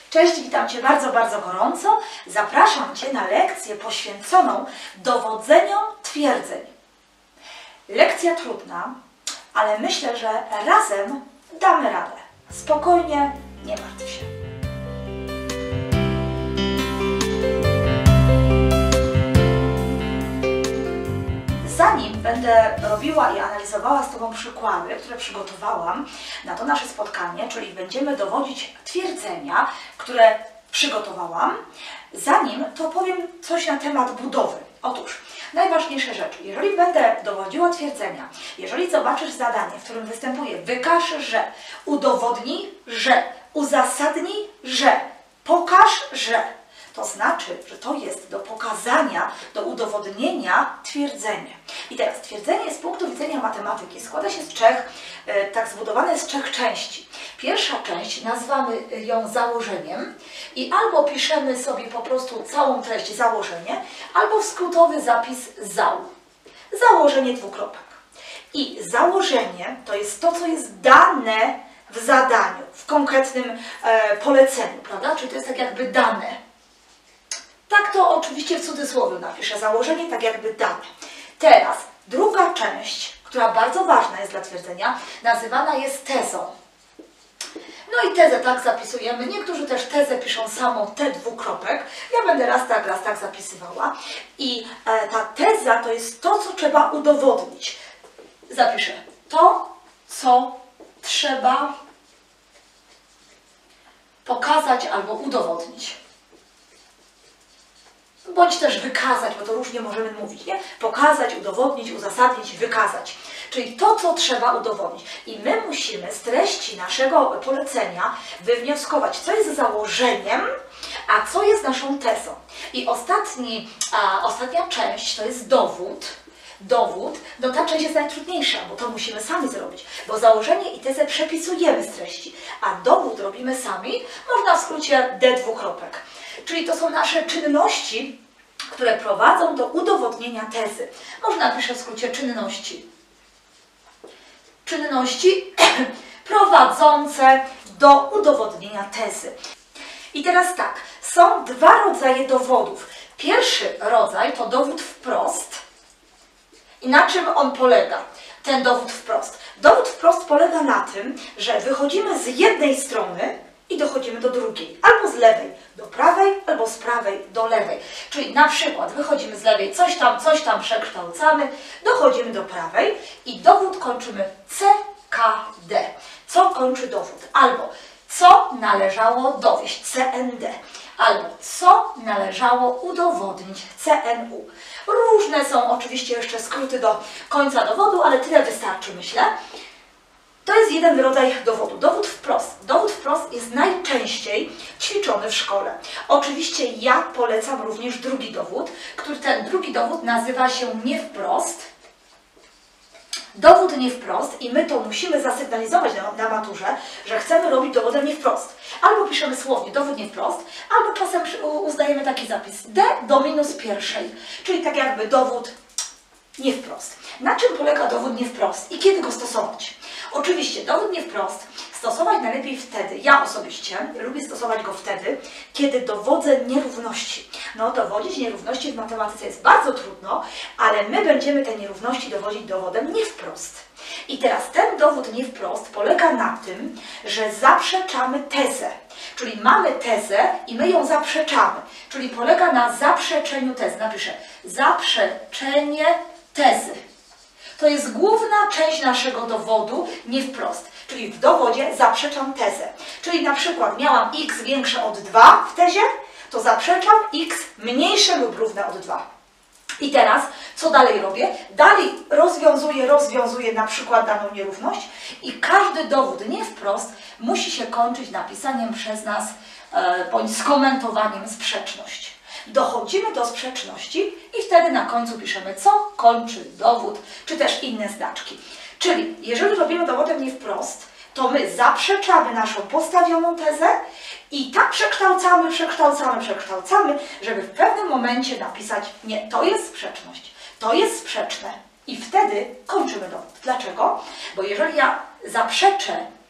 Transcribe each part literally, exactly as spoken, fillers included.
Cześć, witam Cię bardzo, bardzo gorąco. Zapraszam Cię na lekcję poświęconą dowodzeniom twierdzeń. Lekcja trudna, ale myślę, że razem damy radę. Spokojnie, nie martw się. Zanim będę robiła i analizowała z Tobą przykłady, które przygotowałam na to nasze spotkanie, czyli będziemy dowodzić twierdzenia, które przygotowałam, zanim to powiem coś na temat budowy. Otóż najważniejsze rzeczy. Jeżeli będę dowodziła twierdzenia, jeżeli zobaczysz zadanie, w którym występuje wykaż, że, udowodnij, że, uzasadnij, że, pokaż, że, to znaczy, że to jest do pokazania, do udowodnienia twierdzenie. I teraz twierdzenie z punktu widzenia matematyki składa się z trzech, tak zbudowane z trzech części. Pierwsza część nazywamy ją założeniem i albo piszemy sobie po prostu całą treść założenie, albo skrótowy zapis zał. Założenie dwukropek. I założenie to jest to, co jest dane w zadaniu, w konkretnym e, poleceniu, prawda? Czyli to jest tak jakby dane. Tak to oczywiście w cudzysłowie napiszę, założenie tak jakby dane. Teraz druga część, która bardzo ważna jest dla twierdzenia, nazywana jest tezą. No i tezę tak zapisujemy. Niektórzy też tezę piszą samą T dwukropek. Ja będę raz tak, raz tak zapisywała. I e, ta teza to jest to, co trzeba udowodnić. Zapiszę to, co trzeba pokazać albo udowodnić. Bądź też wykazać, bo to różnie możemy mówić, nie? Pokazać, udowodnić, uzasadnić, wykazać. Czyli to, co trzeba udowodnić. I my musimy z treści naszego polecenia wywnioskować, co jest założeniem, a co jest naszą tezą. I ostatni, a, ostatnia część to jest dowód. Dowód, no ta część jest najtrudniejsza, bo to musimy sami zrobić, bo założenie i tezę przepisujemy z treści, a dowód robimy sami, można w skrócie D dwukropek. Czyli to są nasze czynności, które prowadzą do udowodnienia tezy. Można napiszę w skrócie czynności. Czynności prowadzące do udowodnienia tezy. I teraz tak, są dwa rodzaje dowodów. Pierwszy rodzaj to dowód wprost. I na czym on polega? Ten dowód wprost. Dowód wprost polega na tym, że wychodzimy z jednej strony i dochodzimy do drugiej. Albo z lewej do prawej, albo z prawej do lewej. Czyli na przykład wychodzimy z lewej, coś tam, coś tam przekształcamy, dochodzimy do prawej i dowód kończymy C K D. Co kończy dowód? Albo co należało dowieść, C N D. Albo co należało udowodnić, C N U. Różne są oczywiście jeszcze skróty do końca dowodu, ale tyle wystarczy, myślę. To jest jeden rodzaj dowodu. Dowód wprost. Dowód wprost jest najczęściej ćwiczony w szkole. Oczywiście ja polecam również drugi dowód, który ten drugi dowód nazywa się nie wprost. Dowód nie wprost i my to musimy zasygnalizować na, na maturze, że chcemy robić dowodem nie wprost. Albo piszemy słownie dowód nie wprost, albo czasem uznajemy taki zapis D do minus pierwszej, czyli tak jakby dowód nie wprost. Na czym polega dowód nie wprost i kiedy go stosować? Oczywiście dowód nie wprost stosować najlepiej wtedy, ja osobiście lubię stosować go wtedy, kiedy dowodzę nierówności. No dowodzić nierówności w matematyce jest bardzo trudno, ale my będziemy te nierówności dowodzić dowodem nie wprost. I teraz ten dowód nie wprost polega na tym, że zaprzeczamy tezę. Czyli mamy tezę i my ją zaprzeczamy. Czyli polega na zaprzeczeniu tezy. Napiszę zaprzeczenie tezy. To jest główna część naszego dowodu nie wprost. Czyli w dowodzie zaprzeczam tezę. Czyli na przykład miałam x większe od dwa w tezie, to zaprzeczam x mniejsze lub równe od dwa. I teraz co dalej robię? Dalej rozwiązuję, rozwiązuję na przykład daną nierówność i każdy dowód nie wprost musi się kończyć napisaniem przez nas e, bądź skomentowaniem sprzeczności. Dochodzimy do sprzeczności i wtedy na końcu piszemy, co kończy dowód, czy też inne znaczki. Czyli jeżeli robimy dowodem nie wprost, to my zaprzeczamy naszą postawioną tezę i tak przekształcamy, przekształcamy, przekształcamy, żeby w pewnym momencie napisać, nie, to jest sprzeczność, to jest sprzeczne. I wtedy kończymy dowód. Dlaczego? Bo jeżeli ja zaprzeczę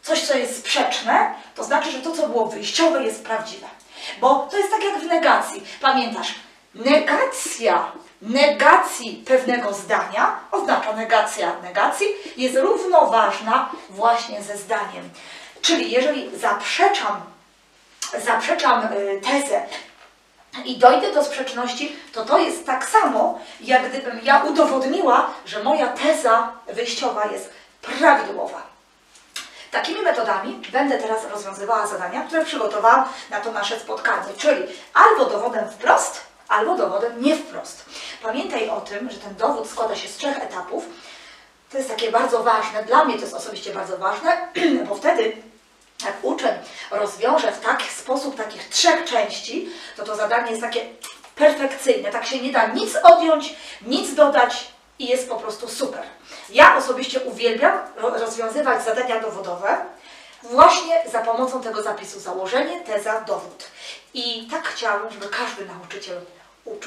coś, co jest sprzeczne, to znaczy, że to, co było wyjściowe, jest prawdziwe. Bo to jest tak jak w negacji. Pamiętasz, negacja negacji pewnego zdania, oznacza negacja negacji, jest równoważna właśnie ze zdaniem. Czyli jeżeli zaprzeczam, zaprzeczam tezę i dojdę do sprzeczności, to to jest tak samo, jak gdybym ja udowodniła, że moja teza wyjściowa jest prawidłowa. Takimi metodami będę teraz rozwiązywała zadania, które przygotowałam na to nasze spotkanie, czyli albo dowodem wprost, albo dowodem nie wprost. Pamiętaj o tym, że ten dowód składa się z trzech etapów. To jest takie bardzo ważne, dla mnie to jest osobiście bardzo ważne, bo wtedy jak uczeń rozwiąże w taki sposób takich trzech części, to to zadanie jest takie perfekcyjne, tak się nie da nic odjąć, nic dodać i jest po prostu super. Ja osobiście uwielbiam rozwiązywać zadania dowodowe właśnie za pomocą tego zapisu założenie, teza, dowód. I tak chciałabym, żeby każdy nauczyciel uczył.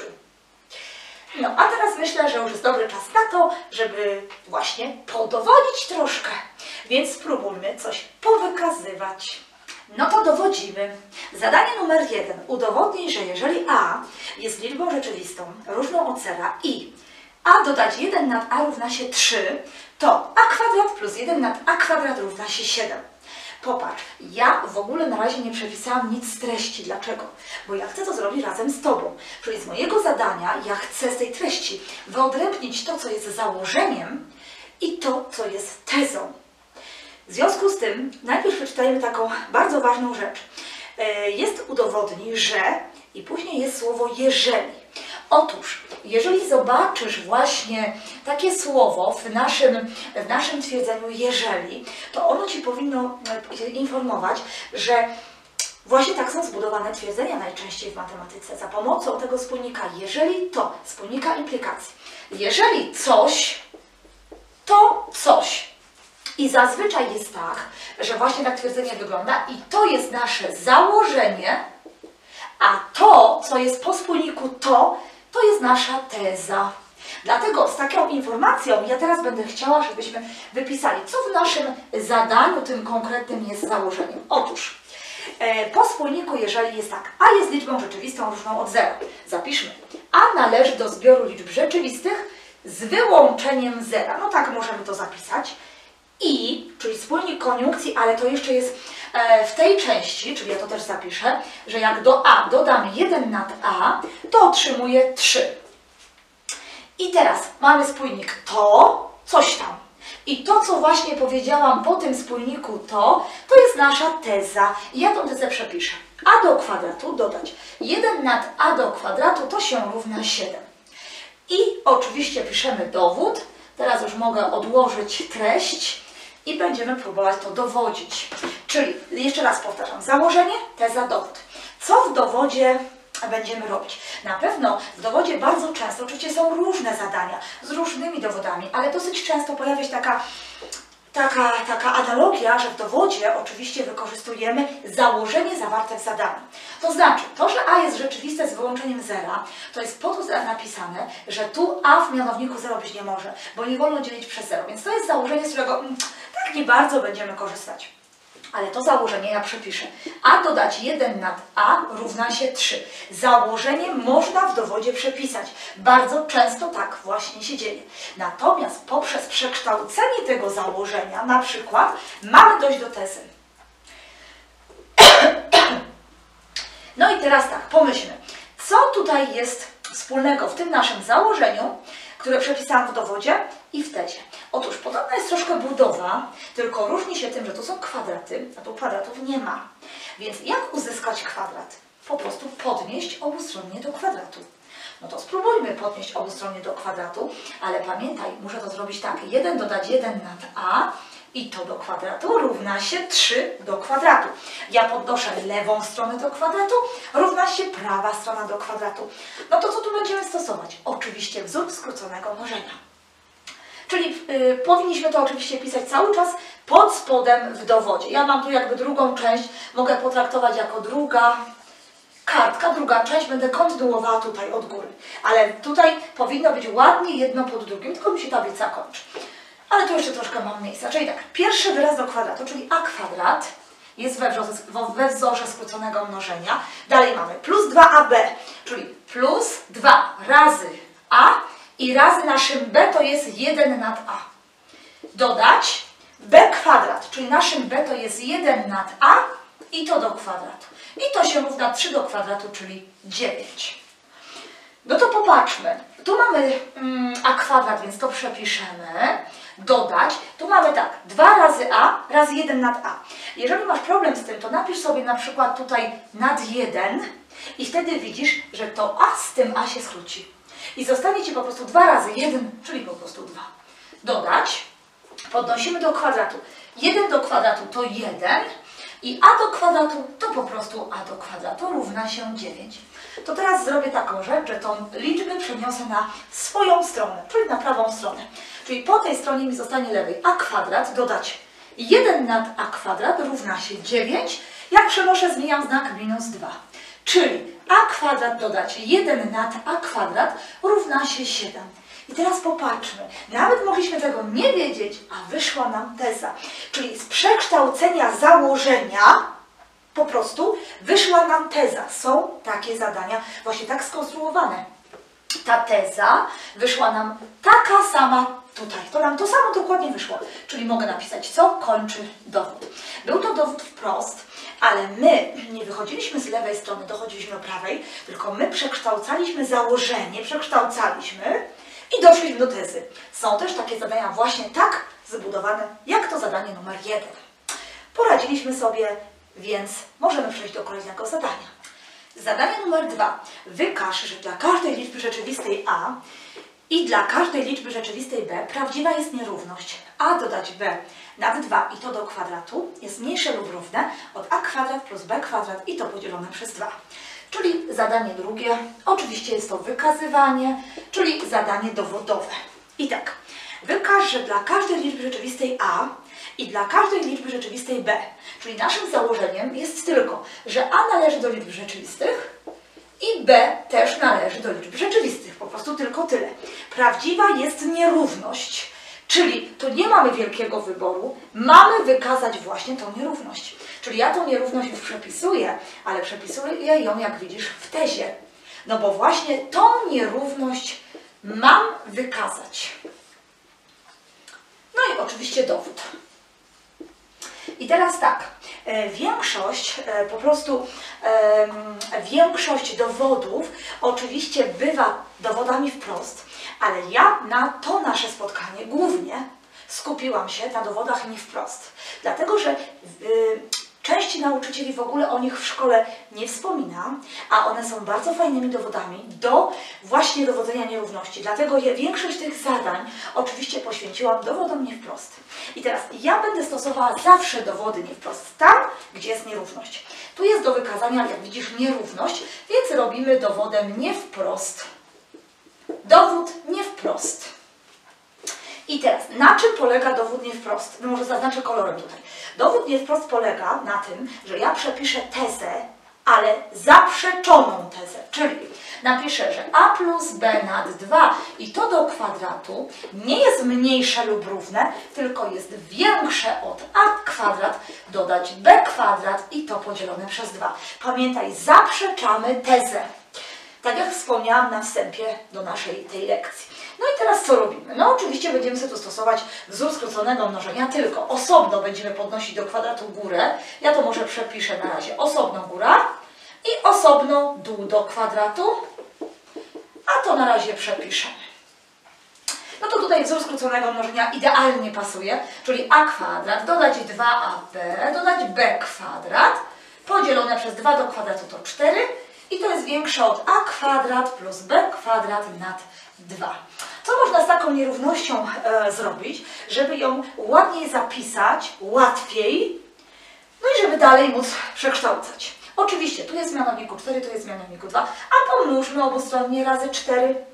No a teraz myślę, że już jest dobry czas na to, żeby właśnie podowodzić troszkę. Więc spróbujmy coś powykazywać. No to dowodzimy. Zadanie numer jeden. Udowodnij, że jeżeli a jest liczbą rzeczywistą, różną od zera i a dodać jeden nad a równa się trzy, to a kwadrat plus jeden nad a kwadrat równa się siedem. Popatrz, ja w ogóle na razie nie przepisałam nic z treści. Dlaczego? Bo ja chcę to zrobić razem z Tobą. Czyli z mojego zadania ja chcę z tej treści wyodrębnić to, co jest założeniem i to, co jest tezą. W związku z tym najpierw przeczytajmy taką bardzo ważną rzecz. Jest udowodnij, że i później jest słowo jeżeli. Otóż, jeżeli zobaczysz właśnie takie słowo w naszym, w naszym twierdzeniu jeżeli, to ono Ci powinno informować, że właśnie tak są zbudowane twierdzenia najczęściej w matematyce. Za pomocą tego spójnika jeżeli to, spójnika implikacji. Jeżeli coś, to coś. I zazwyczaj jest tak, że właśnie tak twierdzenie wygląda i to jest nasze założenie, a to, co jest po spójniku to, to jest nasza teza. Dlatego z taką informacją ja teraz będę chciała, żebyśmy wypisali, co w naszym zadaniu tym konkretnym jest założeniem. Otóż e, po spójniku, jeżeli jest tak, a jest liczbą rzeczywistą różną od zera, zapiszmy, a należy do zbioru liczb rzeczywistych z wyłączeniem zera. No tak możemy to zapisać. I, czyli spójnik koniunkcji, ale to jeszcze jest e, w tej części, czyli ja to też zapiszę, że jak do a dodam jeden nad a, to otrzymuję trzy. I teraz mamy spójnik to, coś tam. I to, co właśnie powiedziałam po tym spójniku to, to jest nasza teza. I ja tą tezę przepiszę. A do kwadratu dodać jeden nad a do kwadratu to się równa siedem. I oczywiście piszemy dowód. Teraz już mogę odłożyć treść i będziemy próbować to dowodzić. Czyli, jeszcze raz powtarzam, założenie, teza, dowód. Co w dowodzie będziemy robić? Na pewno w dowodzie bardzo często, oczywiście są różne zadania z różnymi dowodami, ale dosyć często pojawia się taka, taka, taka analogia, że w dowodzie oczywiście wykorzystujemy założenie zawarte w zadaniu. To znaczy, to, że a jest rzeczywiste z wyłączeniem zera, to jest po to napisane, że tu a w mianowniku zero być nie może, bo nie wolno dzielić przez zero. Więc to jest założenie, z którego mm, tak nie bardzo będziemy korzystać. Ale to założenie ja przepiszę. A dodać jeden nad a równa się trzy. Założenie można w dowodzie przepisać. Bardzo często tak właśnie się dzieje. Natomiast poprzez przekształcenie tego założenia, na przykład, mamy dojść do tezy. No i teraz tak, pomyślmy, co tutaj jest wspólnego w tym naszym założeniu, które przepisałam w dowodzie i w tezie. Otóż podobna jest troszkę budowa, tylko różni się tym, że tu są kwadraty, a tu kwadratów nie ma. Więc jak uzyskać kwadrat? Po prostu podnieść obustronnie do kwadratu. No to spróbujmy podnieść obustronnie do kwadratu, ale pamiętaj, muszę to zrobić tak, jeden dodać jeden nad a i to do kwadratu równa się trzy do kwadratu. Ja podnoszę lewą stronę do kwadratu, równa się prawa strona do kwadratu. No to co tu będziemy stosować? Oczywiście wzór skróconego mnożenia. Czyli yy, powinniśmy to oczywiście pisać cały czas pod spodem w dowodzie. Ja mam tu jakby drugą część, mogę potraktować jako druga kartka, druga część, będę kontynuowała tutaj od góry. Ale tutaj powinno być ładnie jedno pod drugim, tylko mi się tablica kończy. ale tu jeszcze troszkę mam miejsca. Czyli tak, pierwszy wyraz do kwadratu, czyli a kwadrat, jest we wzorze, we wzorze skróconego mnożenia. Dalej mamy plus dwa a b, czyli plus dwa razy a i razy naszym b to jest jeden nad a. Dodać b kwadrat, czyli naszym b to jest jeden nad a i to do kwadratu. I to się równa trzy do kwadratu, czyli dziewięć. No to popatrzmy. Tu mamy mm, a kwadrat, więc to przepiszemy. Dodać. Tu mamy tak, dwa razy a razy jeden nad a. Jeżeli masz problem z tym, to napisz sobie na przykład tutaj nad jeden i wtedy widzisz, że to a z tym a się skróci. I zostanie Ci po prostu dwa razy jeden, czyli po prostu dwa. Dodać. Podnosimy do kwadratu. jeden do kwadratu to jeden i a do kwadratu to po prostu a do kwadratu równa się dziewięć. To teraz zrobię taką rzecz, że tą liczbę przeniosę na swoją stronę, czyli na prawą stronę. Czyli po tej stronie mi zostanie lewej a kwadrat, dodać jeden nad a kwadrat równa się dziewięć. Jak przenoszę, zmieniam znak minus dwa. Czyli a kwadrat dodać jeden nad a kwadrat równa się siedem. I teraz popatrzmy, nawet mogliśmy tego nie wiedzieć, a wyszła nam teza. Czyli z przekształcenia założenia po prostu wyszła nam teza. Są takie zadania właśnie tak skonstruowane. Ta teza wyszła nam taka sama tutaj. To nam to samo dokładnie wyszło. Czyli mogę napisać, co kończy dowód. Był to dowód wprost, ale my nie wychodziliśmy z lewej strony, dochodziliśmy do prawej, tylko my przekształcaliśmy założenie, przekształcaliśmy i doszliśmy do tezy. Są też takie zadania właśnie tak zbudowane, jak to zadanie numer jeden. Poradziliśmy sobie, więc możemy przejść do kolejnego zadania. Zadanie numer dwa. Wykaż, że dla każdej liczby rzeczywistej a i dla każdej liczby rzeczywistej b prawdziwa jest nierówność. A dodać b nad dwa i to do kwadratu jest mniejsze lub równe od a kwadrat plus b kwadrat i to podzielone przez dwa. Czyli zadanie drugie, oczywiście jest to wykazywanie, czyli zadanie dowodowe. I tak, wykaż, że dla każdej liczby rzeczywistej a i dla każdej liczby rzeczywistej b, czyli naszym założeniem jest tylko, że a należy do liczb rzeczywistych i b też należy do liczb rzeczywistych, po prostu tylko tyle. Prawdziwa jest nierówność, czyli tu nie mamy wielkiego wyboru, mamy wykazać właśnie tą nierówność. Czyli ja tą nierówność już przepisuję, ale przepisuję ją, jak widzisz, w tezie. No bo właśnie tą nierówność mam wykazać. No i oczywiście dowód. I teraz tak, e, większość, e, po prostu e, większość dowodów oczywiście bywa dowodami wprost, ale ja na to nasze spotkanie głównie skupiłam się na dowodach nie wprost. Dlatego, że y, części nauczycieli w ogóle o nich w szkole nie wspomina, a one są bardzo fajnymi dowodami do właśnie dowodzenia nierówności. Dlatego ja większość tych zadań oczywiście poświęciłam dowodom nie wprost. I teraz ja będę stosowała zawsze dowody nie wprost tam, gdzie jest nierówność. Tu jest do wykazania, jak widzisz, nierówność, więc robimy dowodem nie wprost. Dowód nie wprost. I teraz, na czym polega dowód nie wprost? No może zaznaczę kolorem tutaj. Dowód nie wprost polega na tym, że ja przepiszę tezę, ale zaprzeczoną tezę. Czyli napiszę, że a plus b nad dwa i to do kwadratu nie jest mniejsze lub równe, tylko jest większe od a kwadrat dodać b kwadrat i to podzielone przez dwa. Pamiętaj, zaprzeczamy tezę. Tak jak wspomniałam na wstępie do naszej tej lekcji. No i teraz co robimy? No oczywiście będziemy sobie tu stosować wzór skróconego mnożenia, tylko osobno będziemy podnosić do kwadratu górę. Ja to może przepiszę na razie osobno góra i osobno dół do kwadratu, a to na razie przepiszemy. No to tutaj wzór skróconego mnożenia idealnie pasuje, czyli a kwadrat dodać dwa a b dodać b kwadrat podzielone przez dwa do kwadratu to cztery. I to jest większe od a kwadrat plus b kwadrat nad dwa. Co można z taką nierównością e, zrobić, żeby ją ładniej zapisać, łatwiej, no i żeby dalej móc przekształcać. Oczywiście, tu jest mianowniku cztery, tu jest mianowniku dwa, a pomnóżmy obustronnie razy cztery.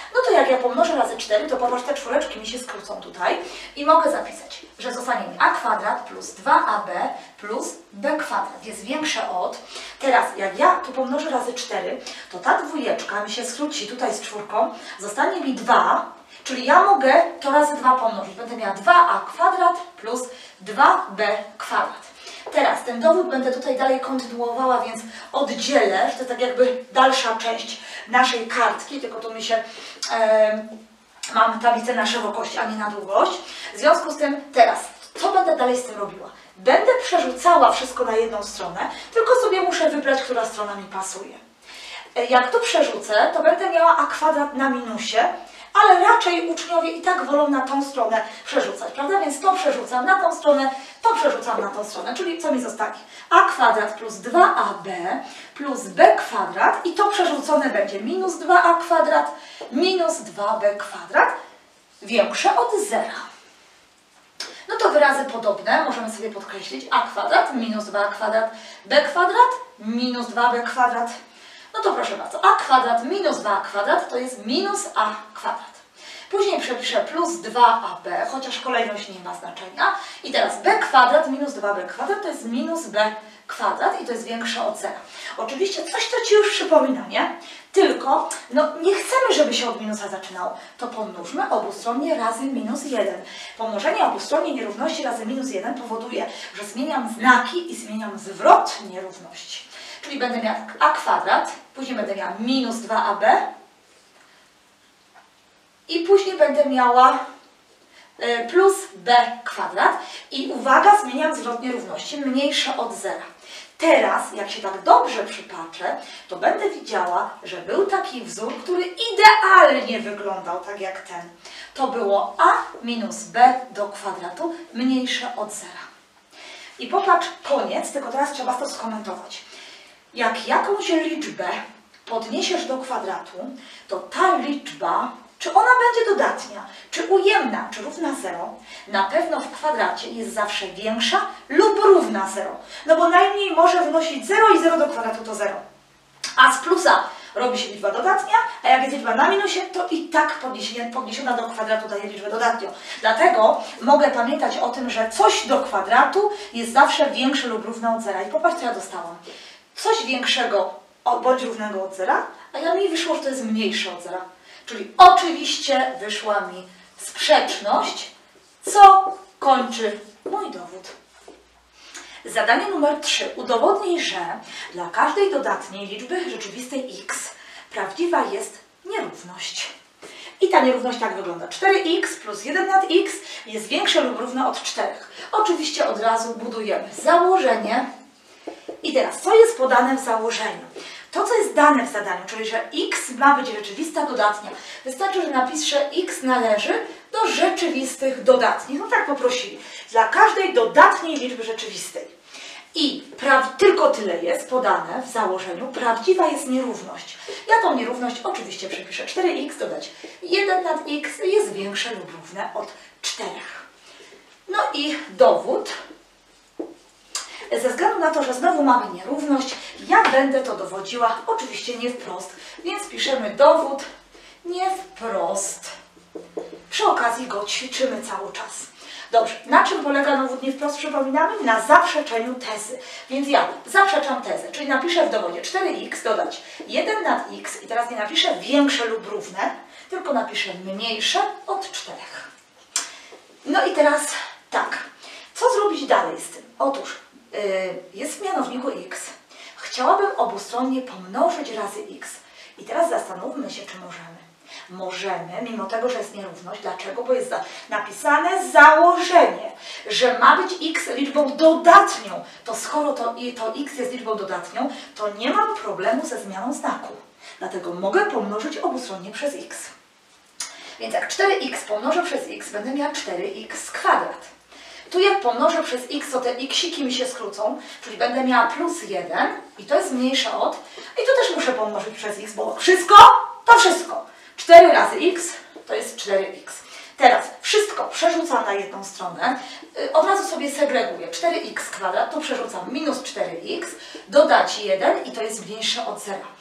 No to jak ja pomnożę razy cztery, to popatrz, te czwóreczki mi się skrócą tutaj i mogę zapisać, że zostanie mi a kwadrat plus dwa a b plus b kwadrat jest większe od. Teraz jak ja tu pomnożę razy cztery, to ta dwójeczka mi się skróci tutaj z czwórką, zostanie mi dwa, czyli ja mogę to razy dwa pomnożyć. Będę miała dwa a kwadrat plus dwa b kwadrat. Teraz ten dowód będę tutaj dalej kontynuowała, więc oddzielę, że to tak jakby dalsza część naszej kartki, tylko tu mi się e, mam tablicę na szerokość, a nie na długość. W związku z tym teraz, co będę dalej z tym robiła? Będę przerzucała wszystko na jedną stronę, tylko sobie muszę wybrać, która strona mi pasuje. E, jak tu przerzucę, to będę miała a kwadrat na minusie, ale raczej uczniowie i tak wolą na tą stronę przerzucać, prawda? Więc to przerzucam na tą stronę, to przerzucam na tą stronę, czyli co mi zostanie? A kwadrat plus dwa a b plus b kwadrat i to przerzucone będzie minus dwa a kwadrat minus dwa b kwadrat większe od zera. No to wyrazy podobne możemy sobie podkreślić. A kwadrat minus dwa a kwadrat, b kwadrat minus dwa b kwadrat. No to proszę bardzo, a kwadrat minus dwa a kwadrat to jest minus a kwadrat. Później przepiszę plus dwa a b, chociaż kolejność nie ma znaczenia. I teraz b kwadrat minus dwa b kwadrat to jest minus b kwadrat i to jest większe od zera. Oczywiście coś to Ci już przypomina, nie? Tylko, no nie chcemy, żeby się od minusa zaczynało. To pomnóżmy obustronnie razy minus jeden. Pomnożenie obustronnie nierówności razy minus jeden powoduje, że zmieniam znaki i zmieniam zwrot nierówności. Czyli będę miała tak a kwadrat, później będę miała minus dwa a b i później będę miała y, plus b kwadrat i uwaga, zmieniam zwrot nierówności mniejsze od zera. Teraz, jak się tak dobrze przypatrzę, to będę widziała, że był taki wzór, który idealnie wyglądał tak jak ten. To było a minus b do kwadratu mniejsze od zera. I popatrz, koniec, tylko teraz trzeba to skomentować. Jak jakąś liczbę podniesiesz do kwadratu, to ta liczba, czy ona będzie dodatnia, czy ujemna, czy równa zero, na pewno w kwadracie jest zawsze większa lub równa zero. No bo najmniej może wynosić zero i zero do kwadratu to zero. A z plusa robi się liczba dodatnia, a jak jest liczba na minusie, to i tak podniesiona do kwadratu daje liczbę dodatnią. Dlatego mogę pamiętać o tym, że coś do kwadratu jest zawsze większe lub równe od zera. I popatrz, co ja dostałam. Coś większego bądź równego od zera, a ja mi wyszło, że to jest mniejsze od zera. Czyli oczywiście wyszła mi sprzeczność, co kończy mój dowód. Zadanie numer trzy. Udowodnij, że dla każdej dodatniej liczby rzeczywistej x prawdziwa jest nierówność. I ta nierówność tak wygląda. cztery x plus jeden nad x jest większe lub równe od czterech. Oczywiście od razu budujemy założenie. I teraz, co jest podane w założeniu? To, co jest dane w zadaniu, czyli że x ma być rzeczywista dodatnia. Wystarczy, że napiszę x należy do rzeczywistych dodatnich. No tak poprosili. Dla każdej dodatniej liczby rzeczywistej. I tylko tyle jest podane w założeniu. Prawdziwa jest nierówność. Ja tą nierówność oczywiście przepiszę. cztery x dodać jeden nad x jest większe lub równe od czterech. No i dowód. Ze względu na to, że znowu mamy nierówność, ja będę to dowodziła oczywiście nie wprost, więc piszemy dowód nie wprost. Przy okazji go ćwiczymy cały czas. Dobrze, na czym polega dowód nie wprost, przypominamy? Na zaprzeczeniu tezy. Więc ja zaprzeczam tezę, czyli napiszę w dowodzie cztery x dodać jeden nad x i teraz nie napiszę większe lub równe, tylko napiszę mniejsze od czterech. No i teraz tak, co zrobić dalej z tym? Otóż jest w mianowniku x. Chciałabym obustronnie pomnożyć razy x. I teraz zastanówmy się, czy możemy. Możemy, mimo tego, że jest nierówność. Dlaczego? Bo jest napisane założenie, że ma być x liczbą dodatnią. To skoro to, to x jest liczbą dodatnią, to nie mam problemu ze zmianą znaku. Dlatego mogę pomnożyć obustronnie przez x. Więc jak cztery x pomnożę przez x, będę miała cztery x kwadrat. Tu jak pomnożę przez x, to te xiki mi się skrócą, czyli będę miała plus jeden i to jest mniejsze od, i tu też muszę pomnożyć przez x, bo wszystko to wszystko. cztery razy x to jest cztery x. Teraz wszystko przerzucam na jedną stronę, od razu sobie segreguję. cztery x kwadrat, tu przerzucam minus cztery x, dodać jeden i to jest mniejsze od zera.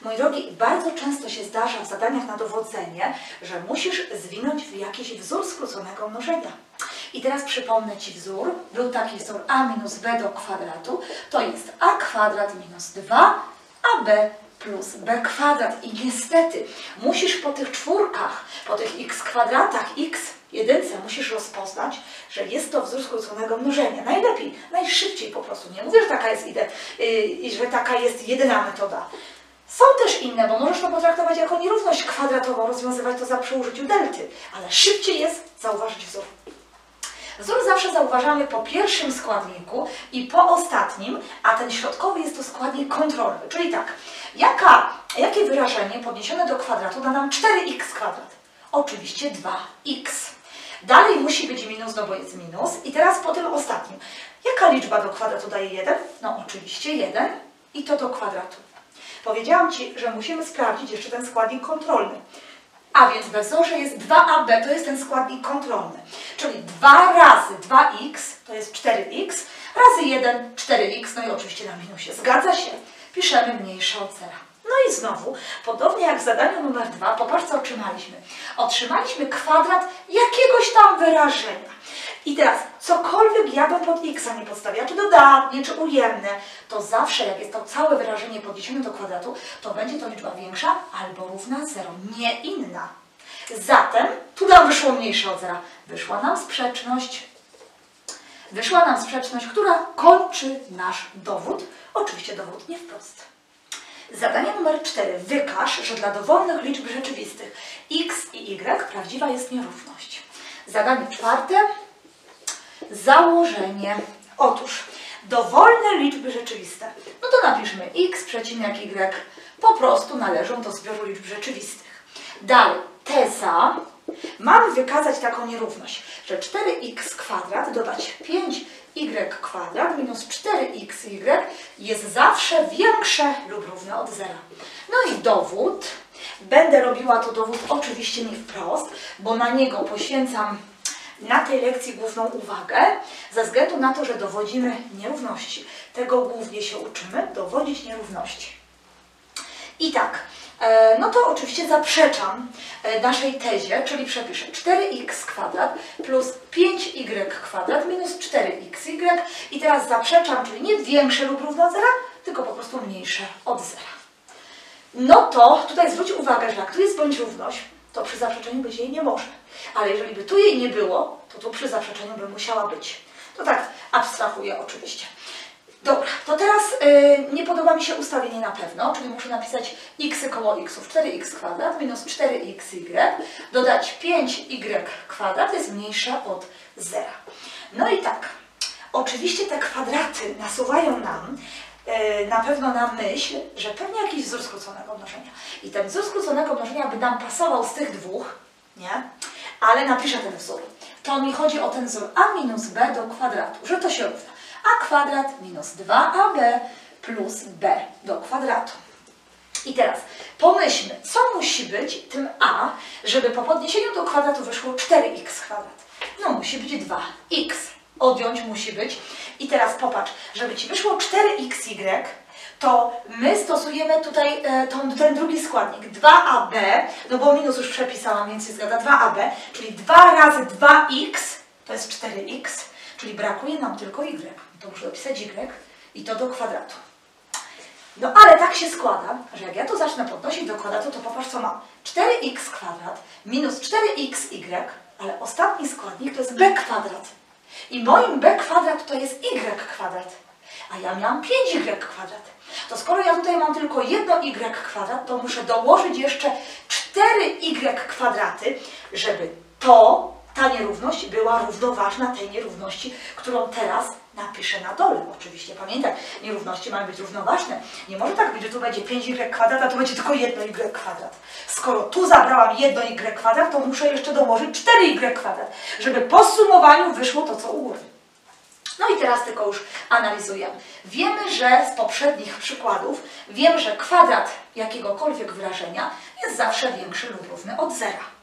Mój drogi, bardzo często się zdarza w zadaniach na dowodzenie, że musisz zwinąć w jakiś wzór skróconego mnożenia. I teraz przypomnę Ci wzór. Był taki wzór a minus b do kwadratu. To jest a kwadrat minus dwa a b plus b kwadrat. I niestety musisz po tych czwórkach, po tych x kwadratach, x jedynce musisz rozpoznać, że jest to wzór skróconego mnożenia. Najlepiej, najszybciej po prostu. Nie mówię, że taka jest, ide, yy, że taka jest jedyna metoda. Są też inne, bo możesz to potraktować jako nierówność kwadratową, rozwiązywać to za przy użyciu delty, ale szybciej jest zauważyć wzór. Wzór zawsze zauważamy po pierwszym składniku i po ostatnim, a ten środkowy jest to składnik kontrolny. Czyli tak, jaka, jakie wyrażenie podniesione do kwadratu da nam cztery x kwadrat? Oczywiście dwa x. Dalej musi być minus, no bo jest minus. I teraz po tym ostatnim. Jaka liczba do kwadratu daje jeden? No oczywiście jeden i to do kwadratu. Powiedziałam Ci, że musimy sprawdzić jeszcze ten składnik kontrolny. A więc we wzorze jest dwa a b, to jest ten składnik kontrolny. Czyli dwa razy dwa x to jest cztery x, razy jeden, cztery x, no i oczywiście na minusie. Zgadza się? Piszemy mniejsze od zera. No i znowu, podobnie jak w zadaniu numer dwa, popatrz co otrzymaliśmy. Otrzymaliśmy kwadrat jakiegoś tam wyrażenia. I teraz, cokolwiek ja bym pod x nie podstawiała, czy dodatnie, czy ujemne, to zawsze jak jest to całe wyrażenie podniesione do kwadratu, to będzie to liczba większa albo równa zero, nie inna. Zatem, tu nam wyszło mniejsze od zera. Wyszła nam sprzeczność. Wyszła nam sprzeczność, która kończy nasz dowód. Oczywiście dowód nie wprost. Zadanie numer cztery. Wykaż, że dla dowolnych liczb rzeczywistych x i y prawdziwa jest nierówność. Zadanie czwarte. Założenie. Otóż dowolne liczby rzeczywiste. No to napiszmy x przecinek y po prostu należą do zbioru liczb rzeczywistych. Dalej, teza. Mamy wykazać taką nierówność, że cztery x kwadrat dodać pięć y kwadrat minus cztery x y jest zawsze większe lub równe od zera. No i dowód. Będę robiła to dowód oczywiście nie wprost, bo na niego poświęcam na tej lekcji główną uwagę, ze względu na to, że dowodzimy nierówności. Tego głównie się uczymy, dowodzić nierówności. I tak, no to oczywiście zaprzeczam naszej tezie, czyli przepiszę cztery x kwadrat plus pięć y kwadrat minus cztery x y i teraz zaprzeczam, czyli nie większe lub równe od zera, tylko po prostu mniejsze od zera. No to tutaj zwróć uwagę, że jak tu jest bądź równość, to przy zaprzeczeniu być jej nie może. Ale jeżeli by tu jej nie było, to tu przy zaprzeczeniu by musiała być. To tak abstrahuję oczywiście. Dobra, to teraz yy, nie podoba mi się ustawienie na pewno, czyli muszę napisać x koło x, cztery x kwadrat minus cztery x y, dodać pięć y kwadrat jest mniejsze od zera. No i tak, oczywiście te kwadraty nasuwają nam yy, na pewno na myśl, że pewnie jakiś wzór skróconego mnożenia. I ten wzór skróconego mnożenia by nam pasował z tych dwóch, nie? Ale napiszę ten wzór. To mi chodzi o ten wzór a minus b do kwadratu, że to się równa a kwadrat minus dwa a b plus b do kwadratu. I teraz pomyślmy, co musi być tym a, żeby po podniesieniu do kwadratu wyszło cztery x kwadrat. No musi być dwa x. Odjąć musi być. I teraz popatrz, żeby Ci wyszło cztery x y, to my stosujemy tutaj e, tą, ten drugi składnik, dwa a b, no bo minus już przepisałam, więc się zgadza, dwa a b, czyli dwa razy dwa x to jest cztery x, czyli brakuje nam tylko y. To muszę dopisać y i to do kwadratu. No ale tak się składa, że jak ja to zacznę podnosić do kwadratu, to popatrz co mam. cztery x kwadrat minus cztery x y, ale ostatni składnik to jest b kwadrat. I moim b kwadrat to jest y kwadrat. A ja miałam pięć y kwadrat. To skoro ja tutaj mam tylko jedno y kwadrat, to muszę dołożyć jeszcze cztery y kwadraty, żeby to, ta nierówność była równoważna tej nierówności, którą teraz napiszę na dole. Oczywiście pamiętaj, nierówności mają być równoważne. Nie może tak być, że tu będzie pięć y kwadrat, a tu będzie tylko jedno y kwadrat. Skoro tu zabrałam jedno y kwadrat, to muszę jeszcze dołożyć cztery y kwadrat, żeby po sumowaniu wyszło to, co u góry. No i teraz tylko już analizujemy. Wiemy, że z poprzednich przykładów, wiemy, że kwadrat jakiegokolwiek wyrażenia jest zawsze większy lub równy od zera.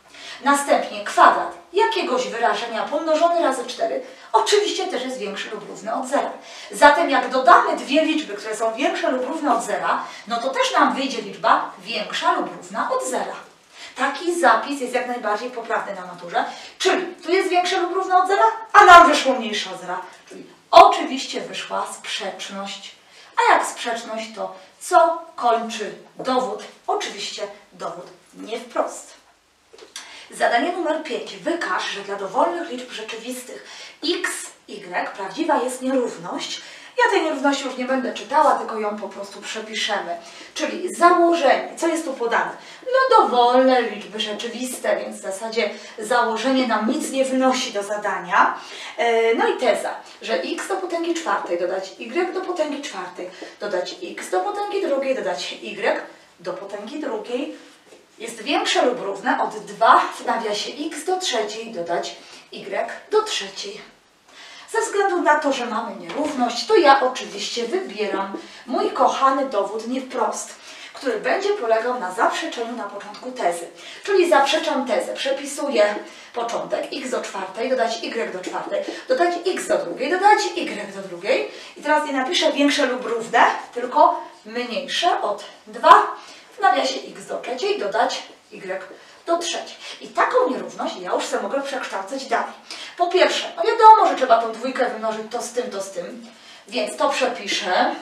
Następnie kwadrat jakiegoś wyrażenia pomnożony razy cztery oczywiście też jest większy lub równy od zera. Zatem jak dodamy dwie liczby, które są większe lub równe od zera, no to też nam wyjdzie liczba większa lub równa od zera. Taki zapis jest jak najbardziej poprawny na maturze, czyli tu jest większe lub równe od zera, a nam wyszło mniejsze od zera. Czyli oczywiście wyszła sprzeczność. A jak sprzeczność, to co kończy dowód? Oczywiście dowód nie wprost. Zadanie numer pięć. Wykaż, że dla dowolnych liczb rzeczywistych x, y prawdziwa jest nierówność. Ja tej nierówności już nie będę czytała, tylko ją po prostu przepiszemy. Czyli założenie. Co jest tu podane? No dowolne liczby rzeczywiste, więc w zasadzie założenie nam nic nie wnosi do zadania. No i teza, że x do potęgi czwartej dodać y do potęgi czwartej, dodać x do potęgi drugiej, dodać y do potęgi drugiej jest większe lub równe od dwa w nawiasie x do trzeciej dodać y do trzeciej. Ze względu na to, że mamy nierówność, to ja oczywiście wybieram mój kochany dowód nie wprost, który będzie polegał na zaprzeczeniu na początku tezy. Czyli zaprzeczam tezę, przepisuję początek x do czwartej, dodać y do czwartej, dodać x do drugiej, dodać y do drugiej. I teraz nie napiszę większe lub równe, tylko mniejsze od dwa w nawiasie x do trzeciej, dodać y do trzeciej. I taką nierówność ja już sobie mogę przekształcać dalej. Po pierwsze, no wiadomo, że trzeba tą dwójkę wymnożyć to z tym, to z tym, więc to przepiszę.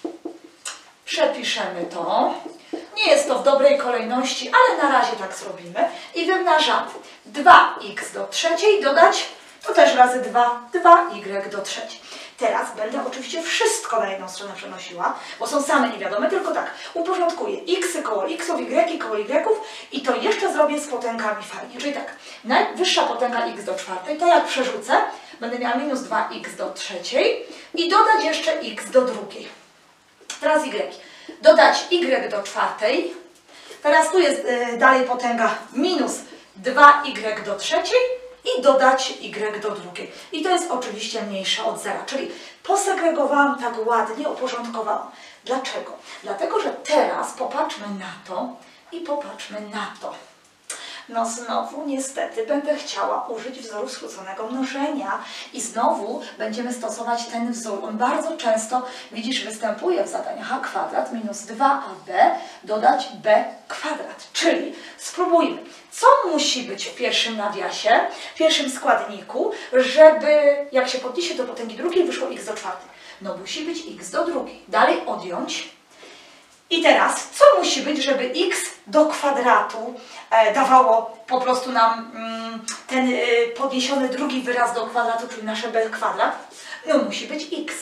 Przepiszemy to. Nie jest to w dobrej kolejności, ale na razie tak zrobimy. I wymnażamy dwa x do trzeciej, dodać to też razy dwa, dwa y do trzeciej. Teraz będę oczywiście wszystko na jedną stronę przenosiła, bo są same niewiadome, tylko tak, uporządkuję x koło xów, y koło y'ów i to jeszcze zrobię z potęgami fajnie. Czyli tak, najwyższa potęga x do czwartej, to jak przerzucę, będę miała minus dwa x do trzeciej i dodać jeszcze x do drugiej. Teraz y. Dodać y do czwartej, teraz tu jest yy, dalej potęga minus dwa y do trzeciej, i dodać y do drugiej. I to jest oczywiście mniejsze od zera, czyli posegregowałam tak ładnie, uporządkowałam. Dlaczego? Dlatego, że teraz popatrzmy na to i popatrzmy na to. No znowu niestety będę chciała użyć wzoru skróconego mnożenia i znowu będziemy stosować ten wzór. On bardzo często, widzisz, występuje w zadaniach a kwadrat minus dwa a b dodać b kwadrat. Czyli spróbujmy, co musi być w pierwszym nawiasie, w pierwszym składniku, żeby jak się podniesie do potęgi drugiej wyszło x do czwartej. No musi być x do drugiej. Dalej odjąć. I teraz, co musi być, żeby x do kwadratu e, dawało po prostu nam mm, ten y, podniesiony drugi wyraz do kwadratu, czyli nasze b kwadrat? No musi być x.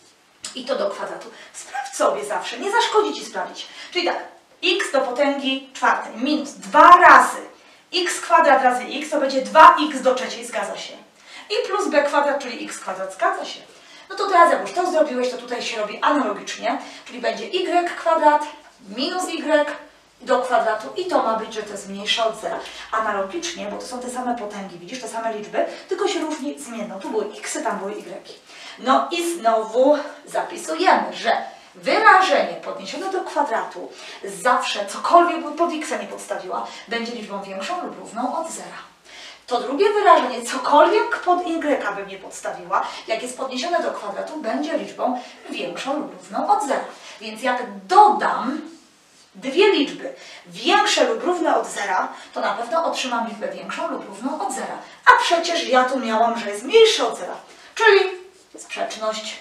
I to do kwadratu. Sprawdź sobie zawsze, nie zaszkodzi Ci sprawdzić. Czyli tak, x do potęgi czwartej minus dwa razy x kwadrat razy x to będzie dwa x do trzeciej, zgadza się. I plus b kwadrat, czyli x kwadrat, zgadza się. No to teraz jak już to zrobiłeś, to tutaj się robi analogicznie, czyli będzie y kwadrat minus y do kwadratu i to ma być, że to jest mniejsze od zera. Analogicznie, bo to są te same potęgi, widzisz, te same liczby, tylko się różni zmienną. Tu były x, tam były y. No i znowu zapisujemy, że wyrażenie podniesione do kwadratu zawsze, cokolwiek by pod x nie podstawiła, będzie liczbą większą lub równą od zera. To drugie wyrażenie, cokolwiek pod y bym nie podstawiła, jak jest podniesione do kwadratu, będzie liczbą większą lub równą od zera. Więc jak dodam dwie liczby większe lub równe od zera, to na pewno otrzymam liczbę większą lub równą od zera. A przecież ja tu miałam, że jest mniejsze od zera, czyli sprzeczność.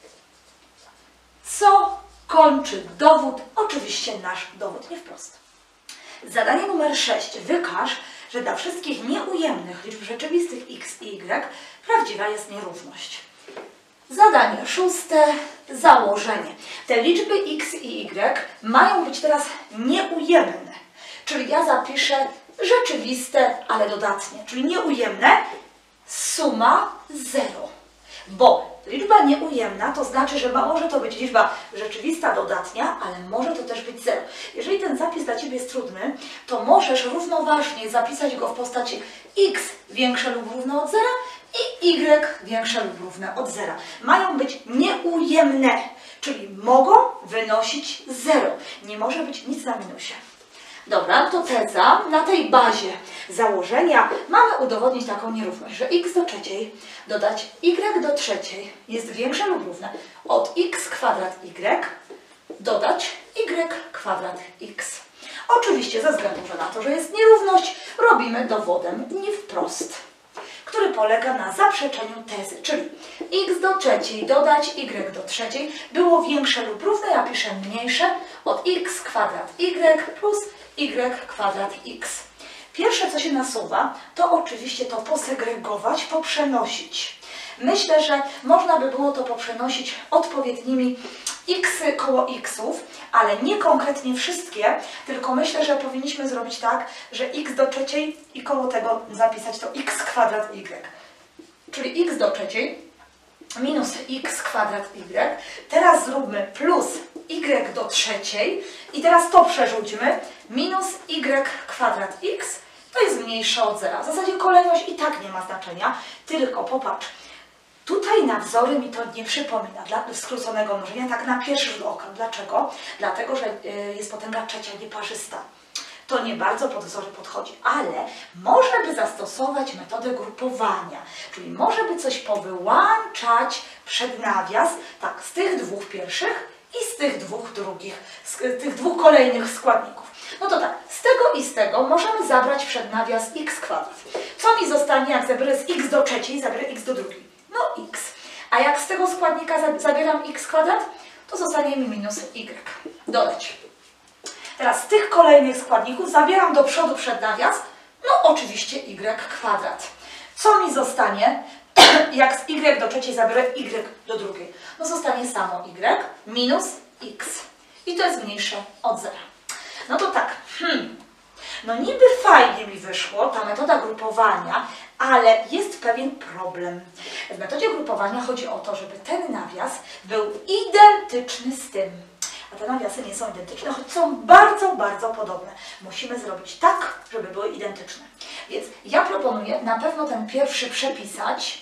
Co kończy dowód? Oczywiście nasz dowód nie wprost. Zadanie numer sześć. Wykaż, że dla wszystkich nieujemnych liczb rzeczywistych x i y prawdziwa jest nierówność. Zadanie szóste. Założenie. Te liczby x i y mają być teraz nieujemne. Czyli ja zapiszę rzeczywiste, ale dodatnie. Czyli nieujemne, suma zero. Bo liczba nieujemna to znaczy, że może to być liczba rzeczywista, dodatnia, ale może to też być zero. Jeżeli ten zapis dla Ciebie jest trudny, to możesz równoważnie zapisać go w postaci x większe lub równe od zera i y większe lub równe od zera. Mają być nieujemne, czyli mogą wynosić zero. Nie może być nic na minusie. Dobra, to teza. Na tej bazie założenia mamy udowodnić taką nierówność, że x do trzeciej dodać y do trzeciej jest większe lub równe od x kwadrat y dodać y kwadrat x. Oczywiście ze względu że na to, że jest nierówność, robimy dowodem nie wprost, który polega na zaprzeczeniu tezy, czyli x do trzeciej dodać y do trzeciej było większe lub równe, ja piszę mniejsze od x kwadrat y plus y kwadrat x. Pierwsze, co się nasuwa, to oczywiście to posegregować, poprzenosić. Myślę, że można by było to poprzenosić odpowiednimi x koło xów, ale nie konkretnie wszystkie, tylko myślę, że powinniśmy zrobić tak, że x do trzeciej i koło tego zapisać to x kwadrat y. Czyli x do trzeciej minus x kwadrat y. Teraz zróbmy plus y do trzeciej i teraz to przerzućmy. Minus y kwadrat x to jest mniejsze od zera. W zasadzie kolejność i tak nie ma znaczenia, tylko popatrz. Tutaj na wzory mi to nie przypomina dla skróconego mnożenia, tak na pierwszy rzut oka. Dlaczego? Dlatego, że jest potęga trzecia nieparzysta. To nie bardzo pod wzory podchodzi, ale można by zastosować metodę grupowania, czyli może by coś powyłączać przed nawias, tak, z tych dwóch pierwszych i z tych dwóch drugich, z tych dwóch kolejnych składników. No to tak, z tego i z tego możemy zabrać przed nawias x kwadrat. Co mi zostanie, jak zabiorę z x do trzeciej, zabiorę x do drugiej? No x. A jak z tego składnika zabieram x kwadrat, to zostanie mi minus y. Dodać. Teraz z tych kolejnych składników zabieram do przodu przed nawias, no oczywiście y kwadrat. Co mi zostanie, jak z y do trzeciej zabiorę y do drugiej? No zostanie samo y minus x. I to jest mniejsze od zera. No to tak, hmm, no niby fajnie mi wyszło ta metoda grupowania, ale jest pewien problem. W metodzie grupowania chodzi o to, żeby ten nawias był identyczny z tym. A te nawiasy nie są identyczne, choć są bardzo, bardzo podobne. Musimy zrobić tak, żeby były identyczne. Więc ja proponuję na pewno ten pierwszy przepisać.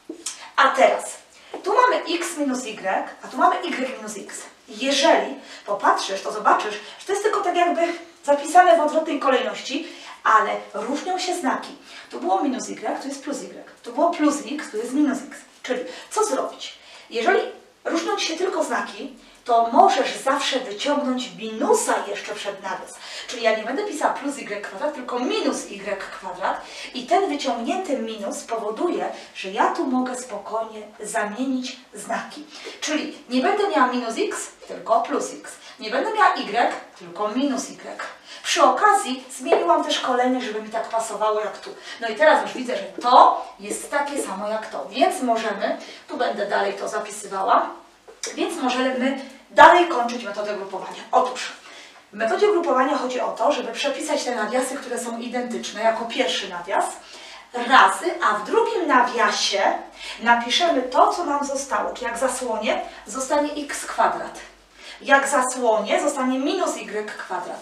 A teraz, tu mamy x minus y, a tu mamy y minus x. Jeżeli popatrzysz, to zobaczysz, że to jest tylko tak jakby zapisane w odwrotnej kolejności, ale różnią się znaki. Tu było minus y, tu jest plus y. Tu było plus x, tu jest minus x. Czyli co zrobić? Jeżeli różnią się tylko znaki, to możesz zawsze wyciągnąć minusa jeszcze przed nawias. Czyli ja nie będę pisała plus y kwadrat, tylko minus y kwadrat i ten wyciągnięty minus powoduje, że ja tu mogę spokojnie zamienić znaki. Czyli nie będę miała minus x, tylko plus x. Nie będę miała y, tylko minus y. Przy okazji zmieniłam też kolejność, żeby mi tak pasowało jak tu. No i teraz już widzę, że to jest takie samo jak to, więc możemy, tu będę dalej to zapisywała, więc możemy dalej kończyć metodę grupowania. Otóż w metodzie grupowania chodzi o to, żeby przepisać te nawiasy, które są identyczne, jako pierwszy nawias, razy, a w drugim nawiasie napiszemy to, co nam zostało. Czyli jak zasłonie, zostanie x kwadrat. Jak zasłonie, zostanie minus y kwadrat.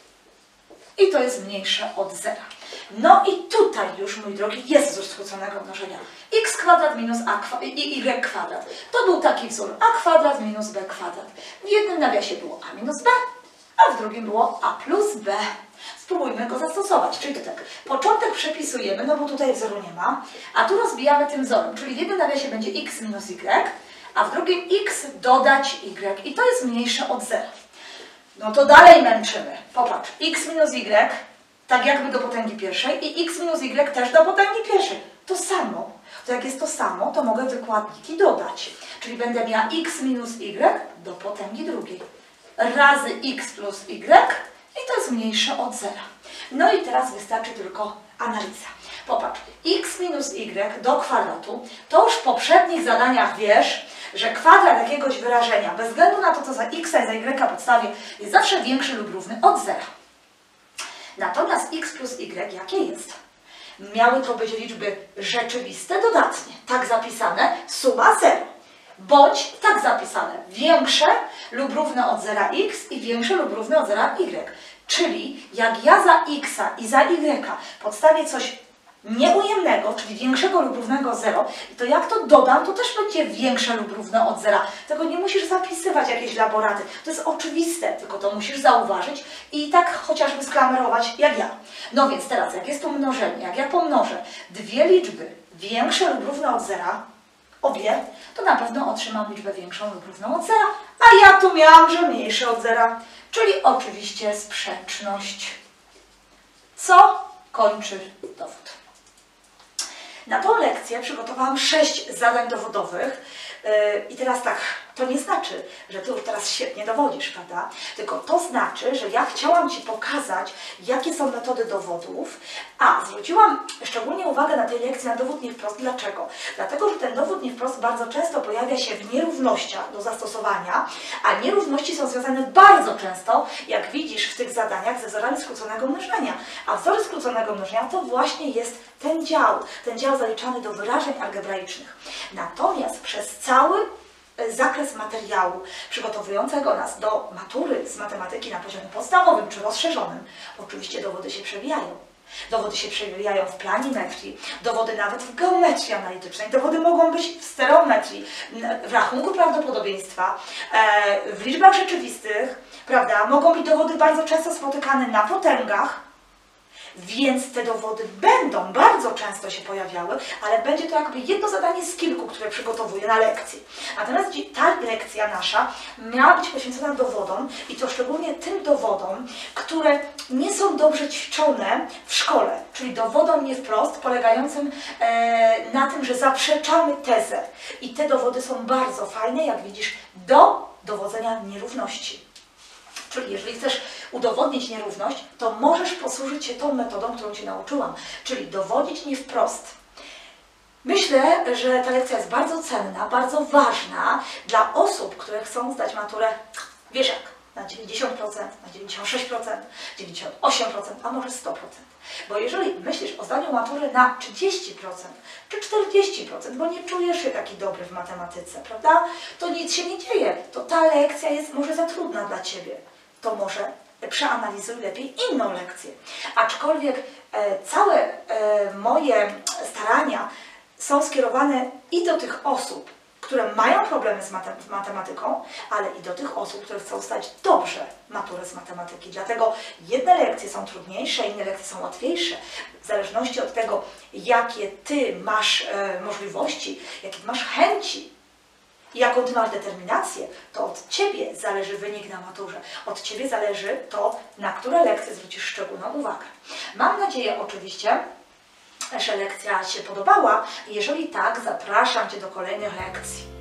I to jest mniejsze od zera. No i tutaj już, mój drogi, jest wzór skróconego mnożenia. X kwadrat minus a kwa, i y kwadrat. To był taki wzór a kwadrat minus b kwadrat. W jednym nawiasie było a minus b, a w drugim było a plus b. Spróbujmy go zastosować. Czyli to tak, początek przepisujemy, no bo tutaj wzoru nie ma, a tu rozbijamy tym wzorem. Czyli w jednym nawiasie będzie x minus y, a w drugim x dodać y. I to jest mniejsze od zera. No to dalej męczymy. Popatrz, x minus y, tak jakby do potęgi pierwszej i x minus y też do potęgi pierwszej. To samo. To jak jest to samo, to mogę wykładniki dodać. Czyli będę miała x minus y do potęgi drugiej. Razy x plus y i to jest mniejsze od zera. No i teraz wystarczy tylko analiza. Popatrz, x minus y do kwadratu, to już w poprzednich zadaniach wiesz, że kwadrat jakiegoś wyrażenia, bez względu na to, co za x i za y podstawię, jest zawsze większy lub równy od zera. Natomiast x plus y jakie jest? Miały to być liczby rzeczywiste dodatnie, tak zapisane, suma zero. Bądź tak zapisane, większe lub równe od zera x i większe lub równe od zera y. Czyli jak ja za x i za y podstawię coś nieujemnego, czyli większego lub równego zero, i to jak to dodam, to też będzie większe lub równe od zera. Tego nie musisz zapisywać jakieś laboraty. To jest oczywiste, tylko to musisz zauważyć i tak chociażby sklamerować jak ja. No więc teraz, jak jest to mnożenie, jak ja pomnożę dwie liczby większe lub równe od zera, obie, to na pewno otrzymam liczbę większą lub równą od zera, a ja tu miałam, że mniejsze od zera, czyli oczywiście sprzeczność. Co kończy dowód. Na tą lekcję przygotowałam sześć zadań dowodowych yy, i teraz tak, to nie znaczy, że Ty już teraz świetnie dowodzisz, prawda? Tylko to znaczy, że ja chciałam Ci pokazać, jakie są metody dowodów, a zwróciłam szczególnie uwagę na tej lekcji na dowód nie wprost. Dlaczego? Dlatego, że ten dowód nie wprost bardzo często pojawia się w nierównościach do zastosowania, a nierówności są związane bardzo często, jak widzisz w tych zadaniach, ze wzorami skróconego mnożenia. A wzory skróconego mnożenia to właśnie jest ten dział, ten dział zaliczany do wyrażeń algebraicznych. Natomiast przez cały zakres materiału przygotowującego nas do matury z matematyki na poziomie podstawowym czy rozszerzonym, oczywiście dowody się przewijają. Dowody się przewijają w planimetrii, dowody nawet w geometrii analitycznej, dowody mogą być w stereometrii, w rachunku prawdopodobieństwa, w liczbach rzeczywistych, prawda? Mogą być dowody bardzo często spotykane na potęgach, więc te dowody będą bardzo często się pojawiały, ale będzie to jakby jedno zadanie z kilku, które przygotowuję na lekcji. Natomiast ta lekcja nasza miała być poświęcona dowodom i to szczególnie tym dowodom, które nie są dobrze ćwiczone w szkole, czyli dowodom nie wprost, polegającym e, na tym, że zaprzeczamy tezę. I te dowody są bardzo fajne, jak widzisz, do dowodzenia nierówności. Czyli jeżeli chcesz udowodnić nierówność, to możesz posłużyć się tą metodą, którą Cię nauczyłam, czyli dowodzić nie wprost. Myślę, że ta lekcja jest bardzo cenna, bardzo ważna dla osób, które chcą zdać maturę, wiesz jak, na dziewięćdziesiąt procent, na dziewięćdziesiąt sześć procent, dziewięćdziesiąt osiem procent, a może sto procent. Bo jeżeli myślisz o zdaniu matury na trzydzieści procent czy czterdzieści procent, bo nie czujesz się taki dobry w matematyce, prawda, to nic się nie dzieje. To ta lekcja jest może za trudna dla Ciebie. To może przeanalizuj lepiej inną lekcję. Aczkolwiek e, całe e, moje starania są skierowane i do tych osób, które mają problemy z matem matematyką, ale i do tych osób, które chcą zdać dobrze maturę z matematyki. Dlatego jedne lekcje są trudniejsze, inne lekcje są łatwiejsze. W zależności od tego, jakie Ty masz e, możliwości, jakie masz chęci, i jaką Ty masz determinację, to od Ciebie zależy wynik na maturze. Od Ciebie zależy to, na które lekcje zwrócisz szczególną uwagę. Mam nadzieję oczywiście, że lekcja się podobała. Jeżeli tak, zapraszam Cię do kolejnych lekcji.